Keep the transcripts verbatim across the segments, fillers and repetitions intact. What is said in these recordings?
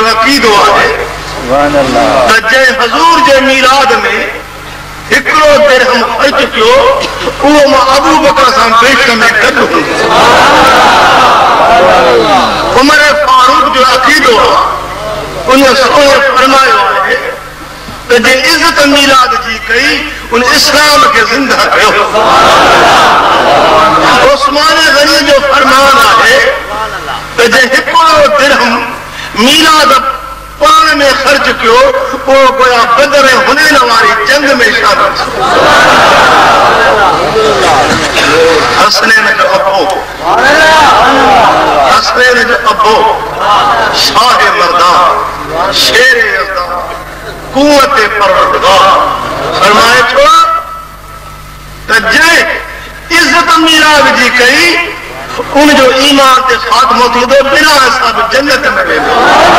अक़ीदो आहे त जंहिं हज़ूर जे मीलाद में हिकिड़ो दिरहम ख़र्च कयो उहो मां अबू बकर सां बेशत में गॾु हूंदो। उमर फारूक जो अक़ीदो आहे उन सोने फरमायो आहे त जे इज़त मीलाद जी कई उन इस्लाम खे ज़िंदा कयो। उस्मान गनी जो फरमान आहे त जे हिकिड़ो दिरहम मीलाद पान में ख़र्च कयो उहो गोया बदर ऐं हुनैन वारी जंग में शामिल थियो। हसनैन जो अबो हसनैन जो अबो शाह मर्दान शेर यज़दान कुव्वत परवरदिगार फरमाए थो त जंहिं इज़त मीलाद जी कई उन जो ईमान ते ख़ात्मो थींदो बिना हिसाब जन्नत में वेंदो।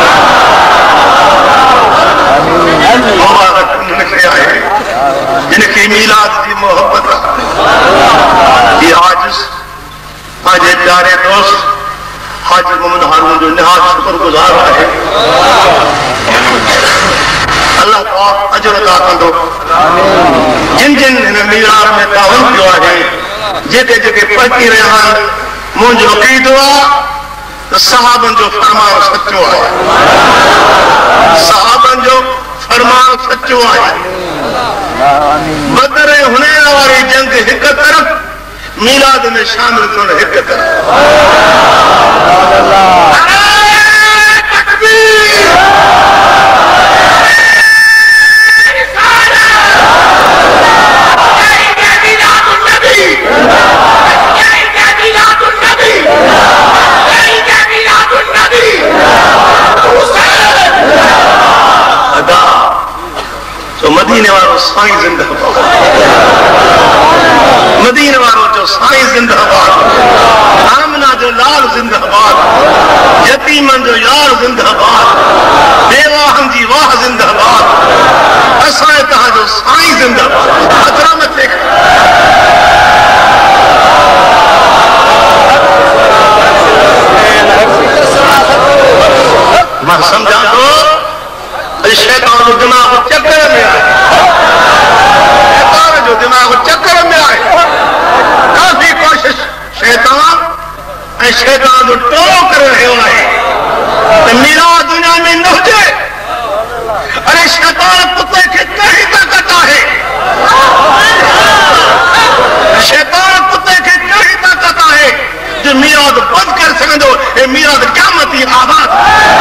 जिनखे मीलाद जी मोहब्बत ये आजिज़ पंहिंजे प्यारे दोस्त हाजी मोहम्मद हारून जो निहायत शुक्रगुज़ार आहे। अल्लाह पाक अजर अता कंदो जिन जिन हिन मीलाद में तावन कयो आहे। जेके जेके पढ़ी रहिया आहिनि मुंहिंजो अक़ीदो आहे त सहाबनि जो फरमान सचो आहे। सहाबनि जो फरमान सचो आहे। बदर ऐं हुनैन वारी जंग हिक तरफ़ मीलाद में शामिल थियण हिक तरफ़। मदीने वारो साईं जिंदाबाद। मदीने वारो जो साईं जिंदाबाद। आमना जो लाल जिंदाबाद। यतीमन जो यार जिंदाबाद। बेवाहन जी वाह जिंदाबाद। असां तहां जो साईं जिंदाबाद। हथरा मथे मां समझा तो शैतान जो दिमाग चक्कर में आए। शैतान जो दिमाग चक्कर में आए। काफी कोशिश शैतान ऐं शैतान जो टोलो करे रहियो आहे त मीलाद दुनिया में न हुजे। अरे शैतान कुत्ते खे कहिड़ी ताक़त आहे। शैतान कुत्ते खे कहिड़ी ताक़त आहे जो मीलाद बंदि करे सघंदो। हे मीलाद क़यामती आबाद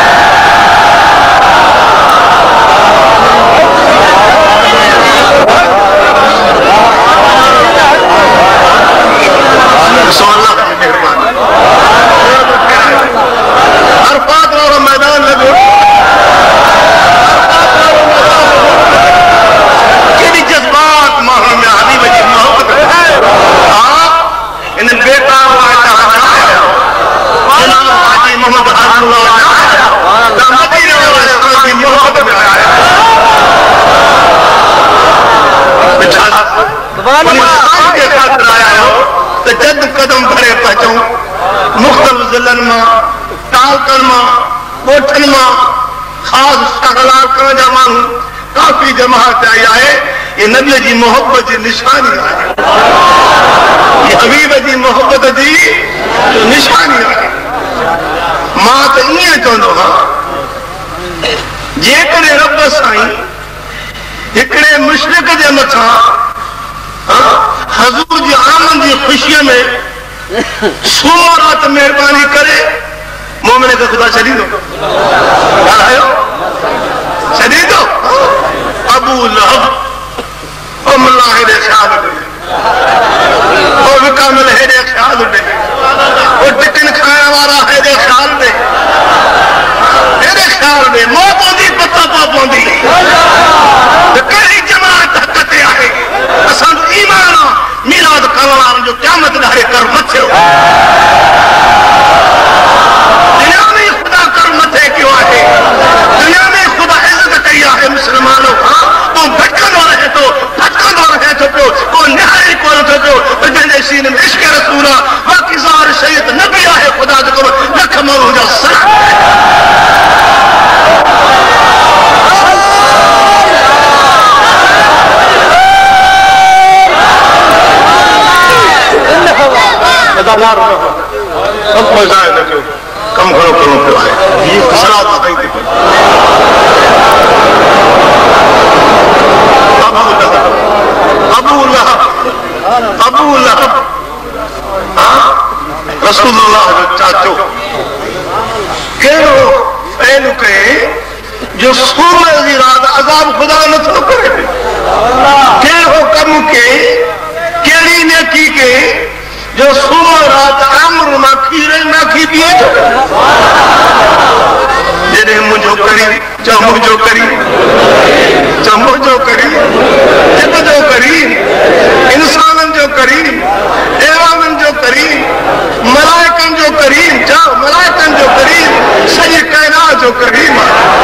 अरफात वारो मैदान लॻो। केॾी जज़्बात माण्हुनि में हबीब जी मोहब्बत। हा इन बेटा हाजी मोहम्मद हारून मदीने वारे इस्लाम जी मोहब्बत में आया। आया हो त जद कदम भरे पहुचूं मुख़्तलिफ़ ज़िलनि मां तालकनि मां ॻोठनि मां ख़ासि शहलाल करण जा माण्हू काफ़ी जमात आई आहे। ये नबीअ जी मोहब्बत जी निशानी आहे। ये हबीब जी मोहब्बत जी निशानी आहे। मां त ईअं चवंदो आहियां जेकॾहिं रब साईं हिकिड़े मुशरिक जे मथां हज़ूर जी आमद जी ख़ुशीअ में सूमो राति महिरबानी करे मोमिन खे ख़ुदा छॾींदो। ॻाल्हायो छॾींदो। अबू लहब ओ मुला हेॾे ख़्याल ॾे। ओ विकामिल हेॾे ख़्याल ॾे। ओ टिकन खाइण वारा हेॾे ख़्याल ॾे। हेॾे ख़्याल ॾे। मौत जी पता पा पवंदी त कहिड़ी जमात हक़ ते आहे। असांजो ईमान आहे मीलाद करण वारनि जो क़यामत ॾाढे कर मथियो। दुनिया में ख़ुदा कर मथे कयो आहे। दुनिया में ख़ुदा इज़त कई आहे मुस्लमानो खां। तूं भटकंदो रहे थो भटकंदो रहे थो पियो। को निहारी कोन थो पियो त जंहिंजे सीने में इश्क रसूल आहे। बाक़ी ज़ाहिर शरीयत न बि आहे ख़ुदा जो लख माण्हू जा सर हज़ार सब मज़ाए न कयो कम घणो करणो पियो आहे सलाद कई थी पई अबू लहब अबू लहब रसूलुल्लाह जो चाचो कहिड़ो पहलू कहे जो सूमर जी रात अज़ाब खुदा नथो करे कहिड़ो कम के कहिड़ी नेकी के जो सूमर रात अमर मां खीर माखी पिए थो जॾहिं मुंहिंजो करी चओ मुंहिंजो करी चओ मुंहिंजो करी जित जो करी इंसाननि जो करी देवाननि जो करी मलाइकनि जो करीम चओ मलाइकनि जो करीम सॼी काइनात जो करीम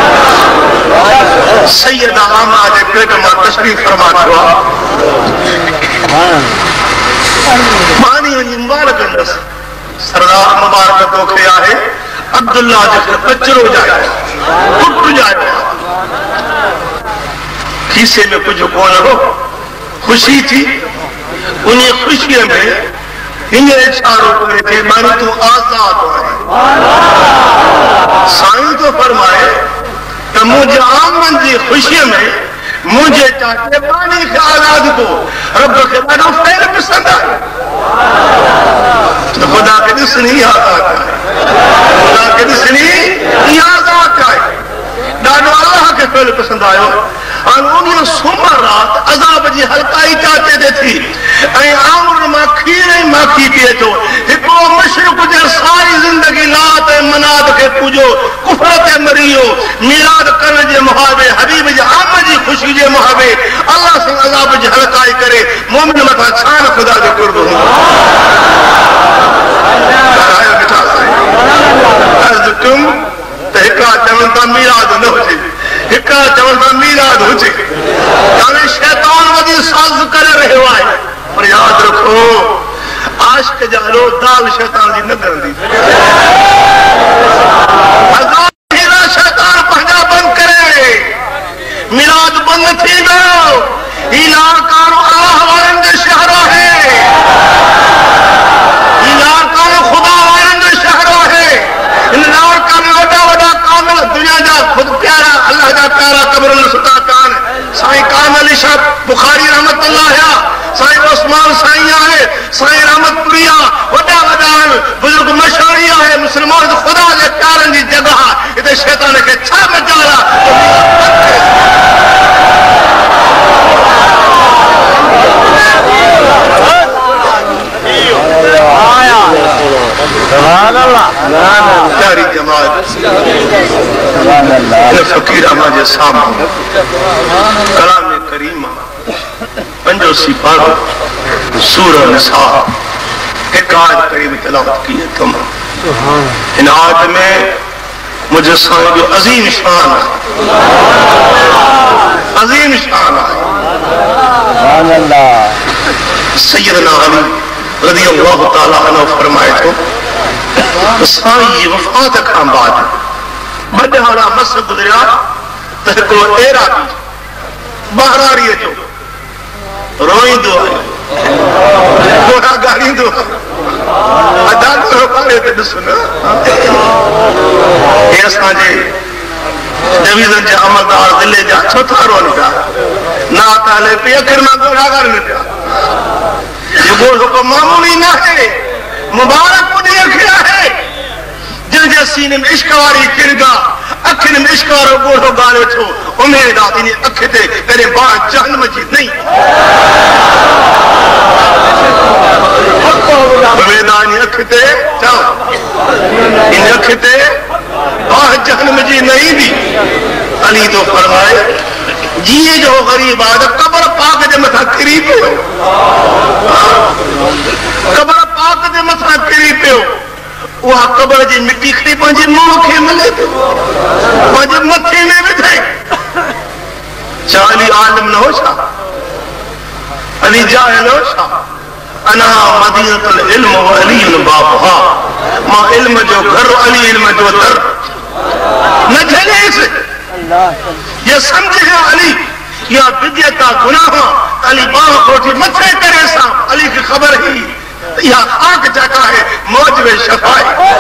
सैयद आमा जे पेट मां तशरीफ़ फरमा थियो आहे मानी वञी मुबारक कंदसि सरदार मुबारक तोखे आहे अब्दुल्ला जो कचरो जायो पुट जायो खीसे में कुछ कोन हो खुशी थी उन खुशी में इन इशारो करे थे मानो तू आजाद है साईं तो फरमाए तो मुझे आमन जी खुशी में मुझे चाचे पानी के आजाद को रब के ॾाढो फ़ैल पसंद आयो तो खुदा के ॾिसणी आजाद है खुदा के ॾिसणी आजाद है ॾाढो अल्लाह के फ़ैल पसंद आयो और उन सूमर रात अज़ाब जी हल्काई चाचे दे थी ऐं आमर मां खीर ऐं माखी पिए थो हिकिड़ो मशरक़ जे सारी ज़िंदगी लात ऐं मनात खे पूजो कुफर ते मरी वियो मीराद करण जे मुहाबे हबीब जे आमद जी ख़ुशी जे मुहाबे अल्लाह सां अज़ाब जी हल्काई करे मोमिन मथां छा न ख़ुदा जो कुर्ब हूंदो अर्ज़ तुम त हिकिड़ा चवनि था मीराद न हुजे हिकिड़ा चवनि था मीराद हुजे यानी शैतान वॾी साज़ करे रहियो आहे पर याद रखो आशिक जा रो दाल शैतान जी न करंदी शैतान पंहिंजा बंदि करे मीराद बंदि थी वियो ही लारकानो अल्लाह वारनि जो शहर आहे ही लारकानो ख़ुदा वारनि जो शहर आहे हिन लारकाने वॾा वॾा कामिल दुनिया जा ख़ुदि प्यारा अल्लाह जा प्यारा क़ब्रुनि सुठा कान साईं कामिल शाह बुखारी रहमतुल्लाह साईं उस्मान साईं आहे साईं रहमतपुरिया वॾा वॾा बुजुर्ग मशाणी आहे मुस्लमान ख़ुदा जे प्यारनि जी जॻह हिते शैतान खे छा मजाल प्यारी जमात फकीर अमा जे साम्हूं कलाम करीम पंजो सिपारो सूरह निसा एक आयत करीब तिलावत की है तुम इन आयत में मुझे साईं जो अजीम शान है अजीम शान है सैयदना अली रज़ी अल्लाह ताला अन्हु फरमाए थो साईं जी वफ़ात खां बाद बॾहाड़ा मस गुज़रिया त हिकिड़ो एराबी बहरारीअ जो रोईंदो आहे ॻाड़ींदो आहे ते ॾिसो न हे असांजे डिवीज़न जा अमलदार ज़िले जा छो था रोअनि पिया नात हले पई अखियुनि मां ॻोढ़ा ॻाड़नि पिया इहो ॻोढ़ो को मामूली न आहे मुबारक उन अखि आहे जंहिंजे सीने में इश्क वारी किरगा अखियुनि में इश्क वारो ॻोढ़ो ॻाड़े थो उमेद आहे इन अखि ते कॾहिं बाहि जहन्नम जी नहीं उमेद आहे इन अखि ते चओ इन अखि ते बाहि जहन्नम जी न ईंदी अली तो फरमाए जीअं जो ग़रीब आहे त क़बर पाक जे मथां किरी पियो क़बर पाक जे मथां किरी पियो उहा क़बर जी मिटी खणी पंहिंजे मुंहं खे मले पियो पंहिंजे मथे में विधे छा अली आलिम न हो छा अली जाहिल हो छा अना मदीनतुल इल्म व अली बाबुहा मां इल्म जो घर अली इल्म जो दर न झेलेसि ये समझे अली या विद्यता गुनाह अली बाह कोठी मथे करे सा अली की खबर ही यह खाक जगह है मौज में शफा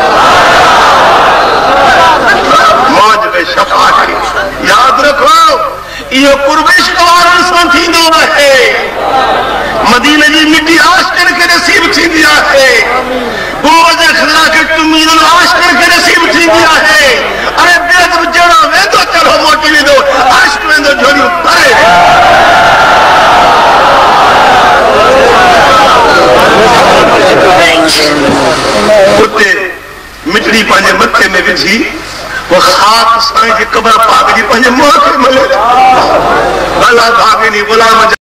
मौज में शफा याद रखो यो कुर्बेश कवारन सां थींदो आहे मदीने जी मिट्टी आशिकन के नसीब थींदी आहे गुंबद खज़रा के तुमीन आशिकन के नसीब थींदी आहे अरे बेद जड़ा वेंदो चलो मोटी वेंदो आशिक वेंदो झोलियूं भरे उते मिट्टी पंहिंजे मथे में विझी वो खाक साईं जी कब्र पाक जी पंहिंजे मुंह खे मले भला भागिनी गुलाम